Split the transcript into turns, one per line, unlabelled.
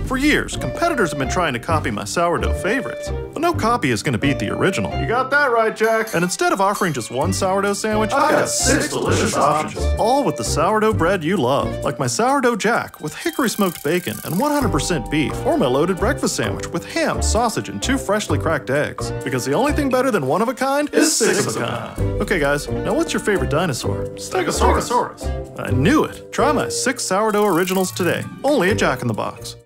For years, competitors have been trying to copy my sourdough favorites, but no copy is going to beat the original.
You got that right, Jack.
And instead of offering just one sourdough sandwich,
I got 6 delicious options.
All with the sourdough bread you love, like my sourdough jack with hickory smoked bacon and 100% beef, or my loaded breakfast sandwich with ham, sausage, and 2 freshly cracked eggs. Because the only thing better than one of a kind
is 6 of a kind.
Okay guys, now what's your favorite dinosaur?
Stegosaurus.
I knew it! Try my 6 sourdough originals today, only at Jack in the Box.